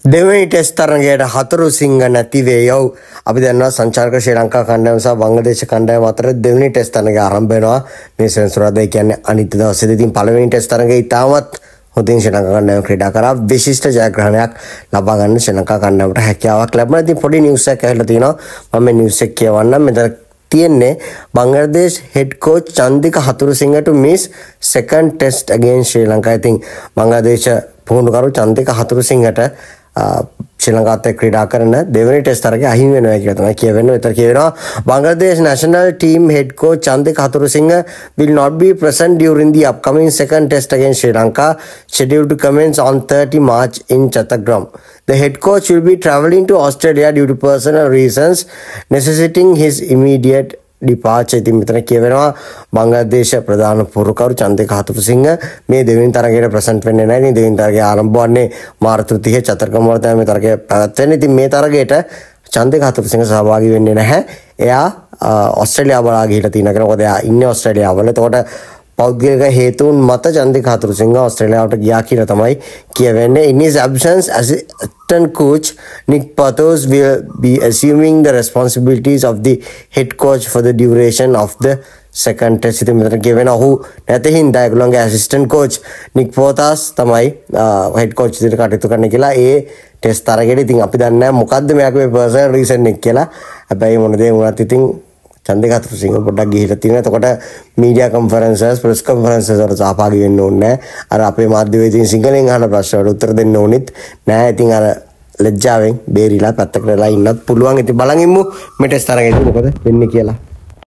දෙවනි ටෙස්ට් තරගයට හතුරුසිංහ නැති වේයව්. අපි දන්නවා සංචාරක ශ්‍රී ලංකා කණ්ඩායම සහ බංග්ලාදේශ කණ්ඩායම අතර දෙවනි ටෙස්ට් තරගය ආරම්භ වෙනවා මේ සෙනසුරාදා. ඒ කියන්නේ අනිත් දවසේදී. ඉතින් පළවෙනි ටෙස්ට් තරගය ඉතාමත් හොඳින් ශ්‍රී ලංකා කණ්ඩායම ක්‍රීඩා කරා. විශිෂ්ට ජයග්‍රහණයක් ලබා ගන්න ශ්‍රී ලංකා කණ්ඩායමට හැකියාවක් ලැබුණා. ඉතින් පොඩි නිවුස් එකක් ඇවිල්ලා තිනවා. මම මේ නිවුස් එක කියවන්නම්. මෙතන තියෙන්නේ Bangladesh head coach Chandika Hathurusinghe to miss second test against Sri Lanka. I think Bangladesh පුහුණුකරු Chandika Hathurusingheට ශ්‍රී ලංකාවත් එක්ක ක්‍රීඩා කරන දෙවනි ටෙස්ට් තරගය අහිමි වෙනවා කියලා තමයි කියවෙන්නේ. ඒතර කියවෙනවා Bangladesh national team head coach Chandika Hathurusinghe will not be present during the upcoming second test against Sri Lanka, scheduled to commence on 30 March in Chattogram. The head coach will be travelling to Australia due to personal reasons necessitating his immediate departure. ඉතින් මෙතන කියවෙනවා බංග්ලාදේශ ප්‍රධාන පුරුකරු චන්දික හතුරුසිංහ මේ දෙවෙනි තරගයට present වෙන්නේ නැහැ. ඉතින් දෙවෙනි තරගය ආරම්භ වන්නේ මාර්තු 30 චතුර්ගම වල තමයි මේ තරගය පැවැත්වෙන්නේ. ඉතින් මේ තරගයට චන්දික හතුරුසිංහ සහභාගී වෙන්නේ නැහැ. එයා ඕස්ට්‍රේලියාව බලා ගිහිලා තියෙනවා කියලා. මොකද එයා ඉන්නේ ඕස්ට්‍රේලියාව වල. එතකොට පෞද්ගලික හේතුන් මත චන්දික හතුරුසිංහ ඕස්ට්‍රේලියාවට ගියා කියලා තමයි කියවෙන්නේ. In his absence, assistant coach Nick Pathos will be assuming the responsibilities of the head coach for the duration of the second test. ඉතින් මෙතන කියවෙන ඔහු නැති හින්දා ඒගොල්ලන්ගේ assistant coach Nick Pathos තමයි head coach විදිහට කටයුතු කරන්න කියලා ඒ ටෙස්ට් තරගෙට. ඉතින් අපි දන්නේ නැහැ මොකද්ද මෙයාගේ personal reason එක කියලා. හැබැයි මොන දේ වුණත් ඉතින් Chandika Hathurusinghe පොඩ්ඩක් ගිහිලා තියෙනවා. එතකොට media conferences, press conferences වලට සහභාගී වෙන්න ඕනේ නැහැ. අර අපේ මාධ්‍යවේදීන් සිංහලෙන් අහන ප්‍රශ්න වලට උත්තර දෙන්න ඕනෙත් නැහැ. ඉතින් අර ලැජ්ජාවෙන් බේරිලා පැත්තකට වෙලා ඉන්නත් පුළුවන්. ඉතින් බලන් ඉමු මේ ටෙස්ට් තරගෙදී මොකද වෙන්නේ කියලා.